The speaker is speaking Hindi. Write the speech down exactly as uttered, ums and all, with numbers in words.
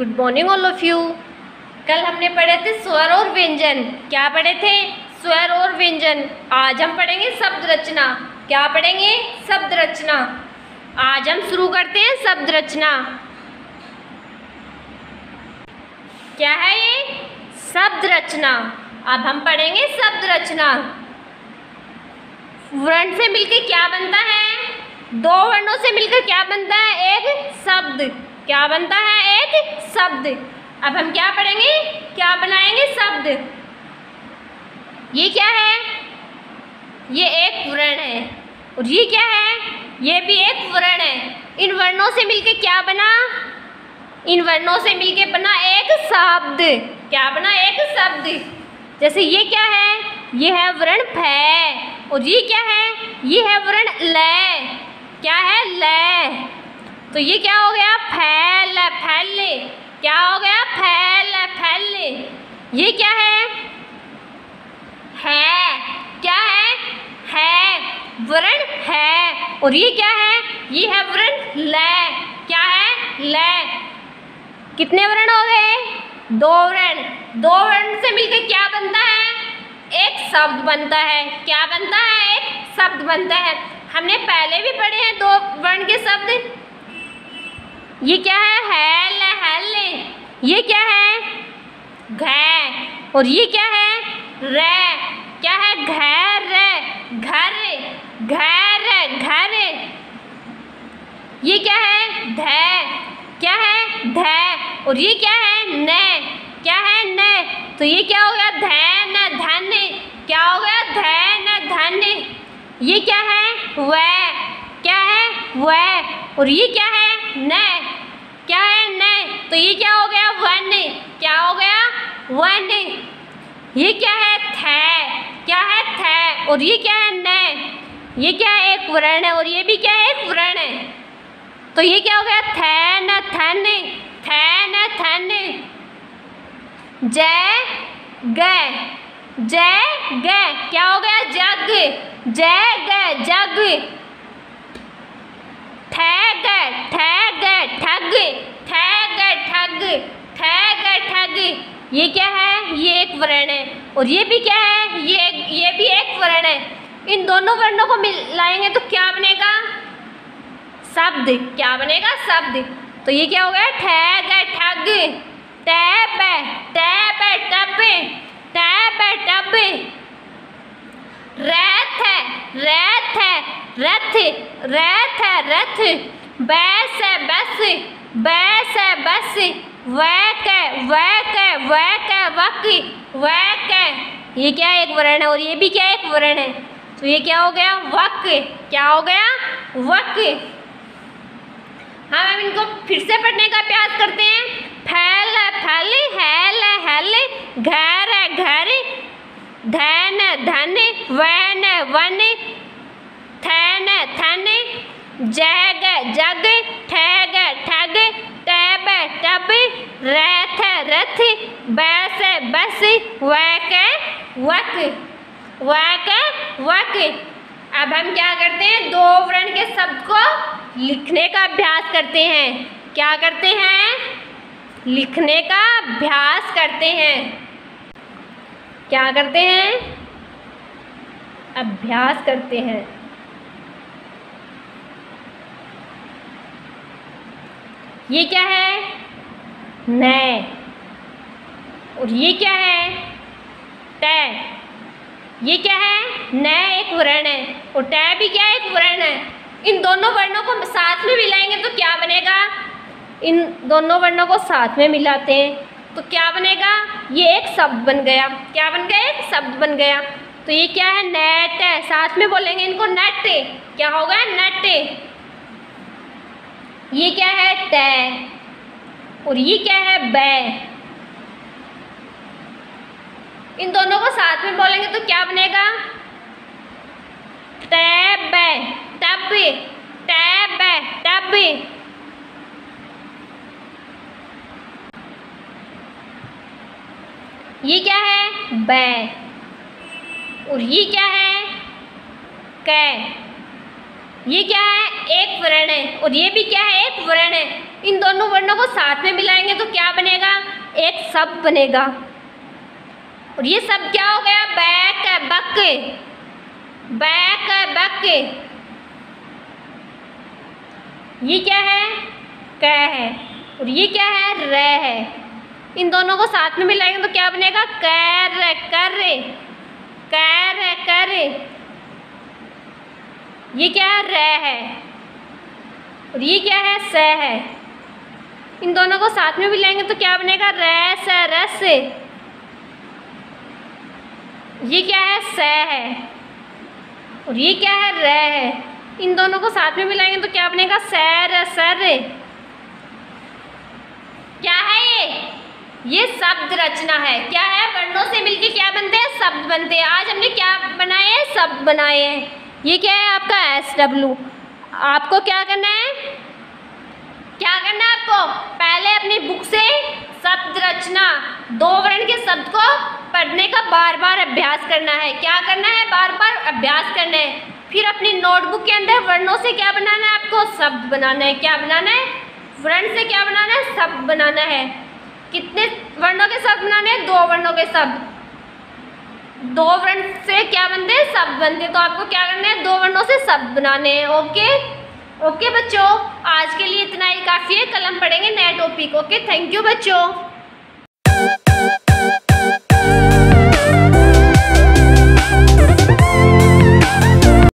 Good morning all of you. कल हमने पढ़े थे स्वर और व्यंजन। क्या पढ़े थे? स्वर और व्यंजन। आज हम पढ़ेंगे शब्द रचना। क्या पढ़ेंगे? शब्द रचना। आज हम शुरू करते हैं शब्द रचना। क्या है ये? शब्द रचना। अब हम पढ़ेंगे शब्द रचना। वर्ण से मिलकर क्या बनता है? दो वर्णों से मिलकर क्या बनता है? एक शब्द। क्या बनता है? एक शब्द। अब हम क्या पढ़ेंगे? क्या बनाएंगे? शब्द। ये क्या है? ये एक वर्ण है। और ये क्या है? ये भी एक वर्ण है। इन वर्णों से मिलकर क्या बना? इन वर्णों से मिलकर बना एक शब्द। क्या बना? एक शब्द। जैसे ये क्या है? ये है वर्ण फ। और ये क्या है? ये है वर्ण ल। क्या है? ल। तो ये क्या हो गया? फैल फैल। क्या हो गया? फैल फैल। ये क्या है? है। क्या है? है। वर्ण है। और ये क्या है? ये है वर्ण ल। क्या है? ल। कितने वर्ण हो गए? दो वर्ण। दो वर्ण से मिलकर क्या बनता है? एक शब्द बनता है। क्या बनता है? एक शब्द बनता है। हमने पहले भी पढ़े हैं दो वर्ण के शब्द। ये क्या है? हैल हैल। ये क्या है? घ। और ये क्या है? र। क्या है? घर घर घर घर। ये क्या है? ध। क्या है? ध। और ये क्या है? न। क्या है? न। तो ये क्या हो गया? धन धन। क्या हो गया? धन धन। ये क्या है? व। क्या है? व। और ये क्या है? न। क्या है? न। तो ये क्या हो गया? वन। क्या हो गया? वन। ये क्या है? थ। क्या है? थ। और ये क्या है? न। ये क्या है? एक वर्ण है। और ये भी क्या है? एक वर्ण है। तो ये क्या हो गया? थन थन थन थन। ज ग ज ग। क्या हो गया? जग। ज ग जग। ठग ठग ठग ठग ठग ठग ठग। ये क्या है? ये एक वर्ण है। और ये भी क्या है? ये ये भी एक वर्ण है। इन दोनों वर्णों को मिलाएंगे तो क्या बनेगा? शब्द। क्या बनेगा? शब्द। तो ये क्या हो गया? ठग ठग। Tab tab tub tab tub. रथ रथ रथ रथ रथ। बैस बस बैस बस। वैक वैक वैक वक वैक। ये क्या है? एक वर्ण है। और ये भी क्या है? एक वर्ण है। तो ये क्या हो गया? वक। क्या हो गया? वक। हम इनको फिर से पढ़ने का अभ्यास करते हैं। फैल फल हैल हैल घर घर धन धन वन वन थन थन जग जग ठग ठग टैब टब रथ रथ बस बस वक वक वक वक। अब हम क्या करते हैं? दो वर्ण के शब्द को लिखने का अभ्यास करते हैं। क्या करते हैं? लिखने का अभ्यास करते हैं। क्या करते हैं? अभ्यास करते हैं। ये क्या है? न। और ये क्या है? ट। ये क्या है? न एक वर्ण है। और ट भी क्या है? एक वर्ण है। इन दोनों वर्णों को साथ में मिलाएंगे तो क्या बनेगा? इन दोनों वर्णों को साथ में मिलाते हैं तो क्या बनेगा? ये एक शब्द बन गया। क्या बन गया? एक शब्द बन गया। तो ये क्या है? नेट। साथ में बोलेंगे इनको नट। क्या होगा? नट। ये क्या है? ट। और ये क्या है? बै। इन दोनों को साथ में बोलेंगे तो क्या बनेगा? Tab tub tab tub. ये क्या है? बै। और ये क्या है? कै। ये क्या है? एक वर्ण है। और ये भी क्या है? एक वर्ण है। इन दोनों वर्णों को साथ में मिलाएंगे तो क्या बनेगा, एक शब्द बनेगा। और ये शब्द क्या हो गया, बैक बक, बैक बक। ये क्या है, क है। और ये क्या है, र है। इन दोनों को साथ में मिलाएंगे तो क्या बनेगा, कर कर कर कर। ये क्या है, र है। और ये क्या है, स है। इन दोनों को साथ में मिलाएंगे तो क्या बनेगा, रस रस। ये क्या है, स है। और ये क्या है, र है। इन दोनों को साथ में मिलाएंगे तो क्या बनेगा, सर सर। क्या है ये, ये शब्द रचना है। क्या है, वर्णों से मिलके क्या बनते हैं, शब्द बनते हैं। आज हमने क्या बनाए हैं, शब्द बनाए हैं। ये क्या है आपका एस डब्ल्यू। आपको क्या करना है, क्या करना है आपको, पहले अपनी बुक से शब्द रचना दो वर्ण के शब्द को पढ़ने का बार बार अभ्यास करना है। क्या करना है, बार बार अभ्यास करना है। फिर अपनी नोटबुक के अंदर वर्णों से क्या बनाना है, आपको शब्द बनाना है। क्या बनाना है, वर्ण से क्या बनाना है, शब्द बनाना है। कितने वर्णों के शब्द बनाने हैं, दो वर्णों के शब्द। दो वर्ण से क्या बनते हैं, शब्द बनते हैं। तो आपको क्या करना है, दो वर्णों से शब्द बनाने हैं। ओके ओके बच्चों, आज के लिए इतना ही काफ़ी है। कल हम पढ़ेंगे नया टॉपिक। ओके, थैंक यू बच्चों।